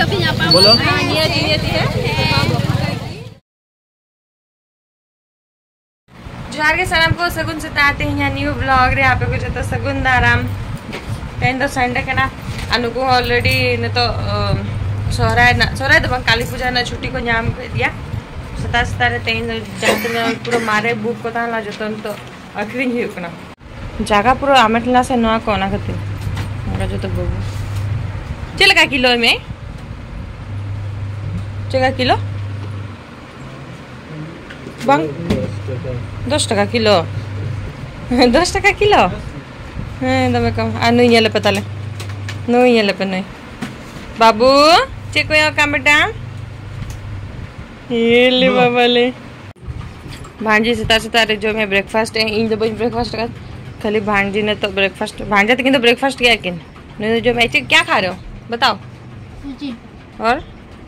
कभी यहाँ बोलो जोहार के सलाम को सगुन सताते हैं न्यू ब्लॉग रे आप को जो सगुन दाराम तेन तो संडे के ना अनुको ऑलरेडी ने तो सोहराय तो काली पूजा ना छुट्टी को नाम दिया सता सता रे तेन जहां पूरा मारे बुक को ताला जतन तो अखरिन ही उकना जगह पूरा आमेटला से नवा कोना खते हमरा जो तो बबू चल का किलो में चेगा किलो बंग 10 टका किलो 10 टका किलो दमे कम नुई ये पे ताले नुई ये पे नुई बाबू चेक का बेटा ये बाबा ले भांजी सता रे जो मैं ब्रेकफास्ट है इन दो ब्रेकफास्ट का खाली भांजी ने तो ब्रेकफास्ट भांजा तो किंतु ब्रेकफास्ट किया किन नहीं जो मैं क्या खा रहे हो बताओ और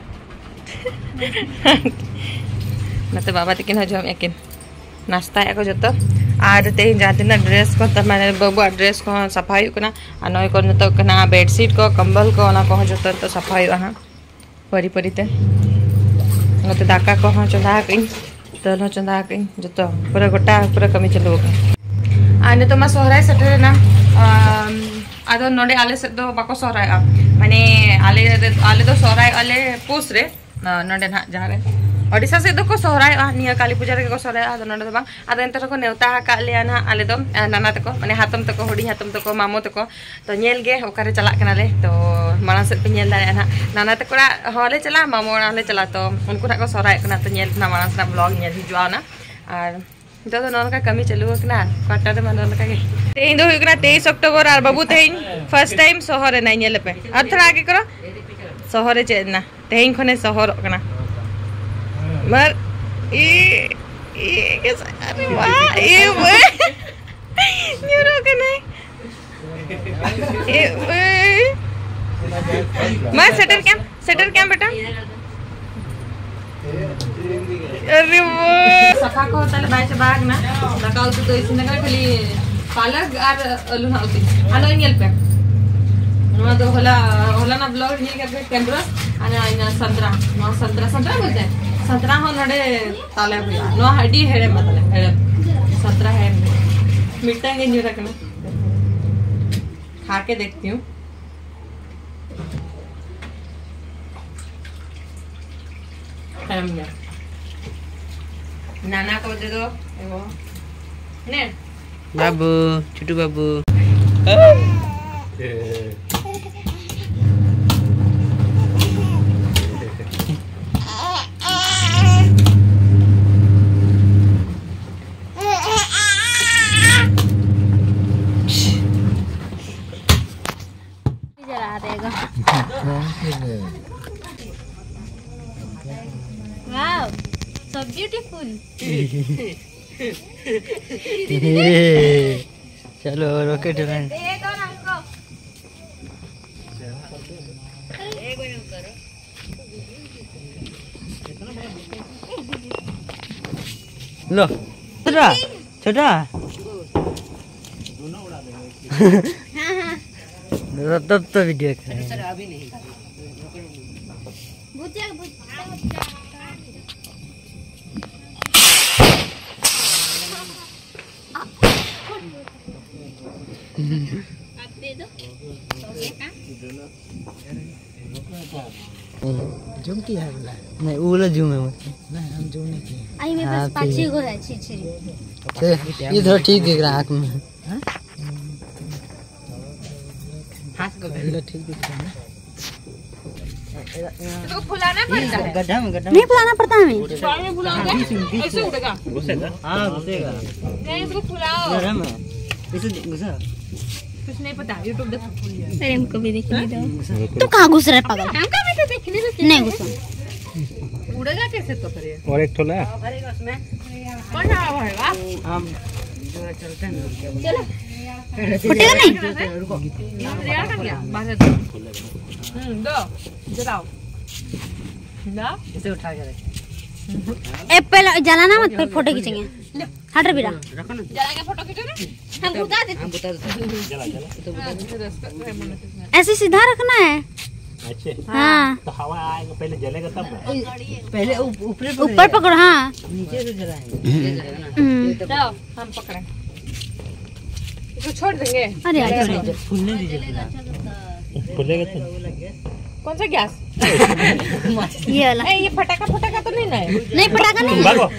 मतलब बाबा तकिन जो एकिन नाश्ता को जो तो आर ते जातिना ड्रेस को त माने बाबू ड्रेस को सफाई कना आ नय को तो कना बेडशीट को कंबल को ना को जो तो सफाई हा परी परी ते नते दाका को चंदा किन तनो चंदा किन जो तो पूरा गोटा पूरा कमी चलो आने तो मा सोहराय सटरे ना आदो नोडे आले से दो बाको सोहराय माने आले तो सोहराय आले पुस रे नोडे ना जारे ओडिशा से को सोहराय निया काली पूजा रे को सोहराय आदो नोडे बा आदो एंतर को नेवता का ले ना आले दो नाना तको माने हातम तको होडी हातम तको मामो तको तो नेल गे ओकारे चला कनाले तो माना से पे नेल दारे ना नाना तकोरा होले चला मामो नाले चला तो उनको ना को सोहराय कना तो नेल ना माना से ब्लॉग नेल हिजुआ ना और तो नन का कमी चलू ना क्वार्टर में नन का के तेन दो हुकना 23 अक्टूबर और बाबू तेन फर्स्ट टाइम शहर नै नेले पे और थोड़ा आगे करो शहर चेना तेन खने शहर कना मर ए के अरे वाह ए न्यूरो के नहीं ए मैं सेटर कैम बेटा अरे वो सफा को तले बाय बाग ना लगाउ तो इसिन का खाली पालक और आलू ना होती आलो इंगल पे नो तो होला ना ब्लॉग नहीं करके कैमरा आना इन संतरा बोलते हैं संतरा हो नडे ताले हुआ नो हड्डी हेड़े मतलब हेड़े संतरा है मिठा के न्यू रखना खा के देखती हूँ नाना को दे दो वो ने बाबू छोटू बाबू जरा देगा वाओ so beautiful चलो रॉकेट लॉन्च दे दो ना हमको एक बार करो लो छोटा छोटा हां तब तो वीडियो कर रहे हैं अभी नहीं बुझा आप दे दो जूम किया है बोला नहीं वो वाला जूम है नहीं हम जूम नहीं किए आई मेरे पास पाछी को है छिछरी इधर ठीक दिख रहा है आँख में हाथ को ठीक दिख रहा है तो फुलाना पड़ता है गड्ढा में नहीं फुलाना पड़ता है में फुलाओगे ऐसे उड़ेगा घुसेगा हाँ घुसेगा नहीं इसको फुलाओ गड्ढा में इसे घुसा कुछ नहीं पता YouTube देखो अरे हमको भी देखने दो तो कहाँ घुस रहा है पागल हम कहाँ बैठे देखने तो नहीं घुसा उड़ेगा कैसे तो फिर और एक ठोला भरेगा उसमें कौन सा भरेगा हम जो चलते हैं चलो फटेगा नहीं रुको यार कर गया बाहर दो जलाओ ना इसे उठा के रख एप्पल जलाना मत फिर फोटो खींचेंगे हट रे बेटा रखो ना जला के फोटो खींचो ना हम बुता देते हम बता देते ऐसे सीधा रखना है अच्छा हाँ तो हवा आएगा पहले जलेगा तब ना? पहले ऊपर ऊपर पकड़ो। हाँ नीचे से जलाएंगे। जाओ हम पकड़े, इसको छोड़ देंगे। अरे यार फूलने दीजिए पूरा। खुलेगा तो कौन सा गैस? ये वाला ये फटाका फटाका तो नहीं ना है? नहीं, पटाखा नहीं है। भागो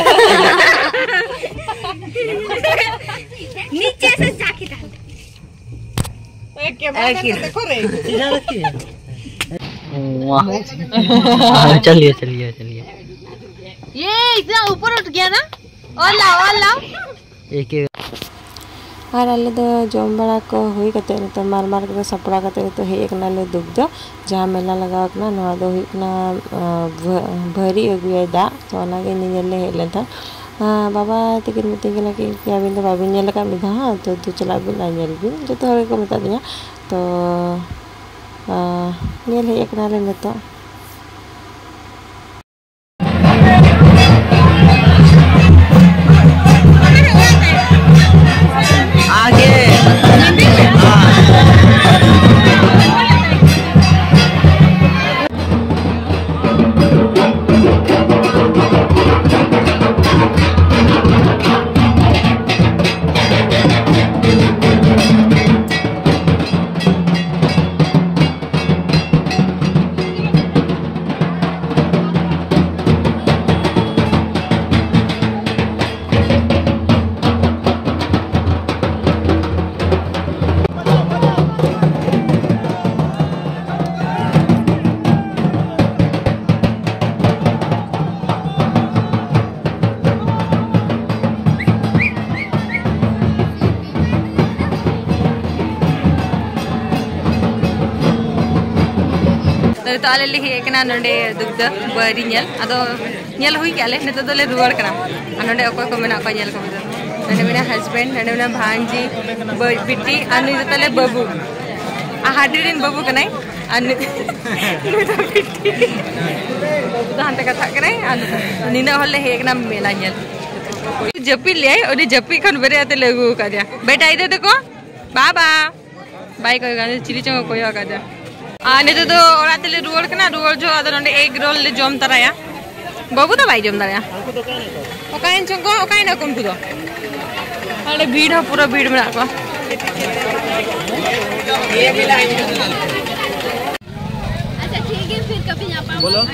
नीचे से चाकी डाल। एक कैमरा में देखो रे। सीधा रखिए। वाह चलिए चलिए चलिए। ये इतना ऊपर उठ गया ना। और लाओ एक और आले दो जम बड़ा को हुई कते तो मार मार के सपड़ा कते तो हे एक नाले दुब दो जहाँ मेला लगा ना नवा दो हुई ना भरी अगुए दा तो ओना के निले हेले था बाबा तकिन मिटिंग ना कि अबिन तो बाबिन नेल का मिधा हाँ तो तू चला बिन आ नेल बिन जो तो हरे को मता दिया तो नेल हे एक नाले में तो आगे तो आले ले हे कना नंडे दुग्ध बरी नेल अदो नेल हुई के आले ने तो ले रुवाड़ कना नंडे अकोय को मेना को नेल को नंडे मेना हस्बैंड नंडे मेना भांजी बिटी अनि तो तले बाबू आ हाडीरिन बाबू कनाई अनि तो बिटी बाबू तो हंते कथा कनाई अनि निना होले हे कना मेला नेल जपी ले ओडी जपी खन बरे आते लगू का दिया बेटा इधर देखो बाबा बाय को गाने चिली चंग कोया का दिया आने तो ओरा तेले रुवाड़ कना रुवाड़ जो आदर नंडे एग रोल ले जम तराया बाबू तो भाई जम तराया ओकाइन चंगो ओकाइन ना कुन कुदो अरे भीड़ है पूरा भीड़ में आको अच्छा ठीक है फिर कभी यहाँ पर बोलो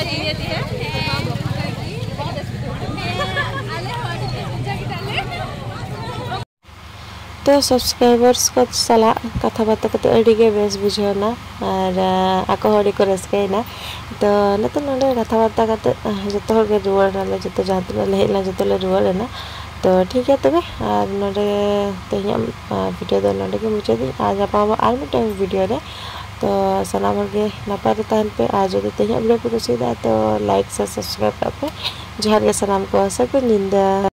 तो सब्सक्राइबर्स को सलाह कथा बात करते अड़ीगे बेस बुझेना और आको हड़ी को रसकैना तो नतो नंडे कथा बात करते जतो हर के रुवाड़ ना जतो जहां तले हेला जतो ले रुवाड़ ना तो ठीक है तबे और नंडे तेया वीडियो दो नंडे के मुझे दी आज आप आर मिटन वीडियो रे तो सलाम के नपार तहन पे आज जो तेया वीडियो को कुछ तो लाइक से सब्सक्राइब कर पे जहर के सलाम को सको निंदा।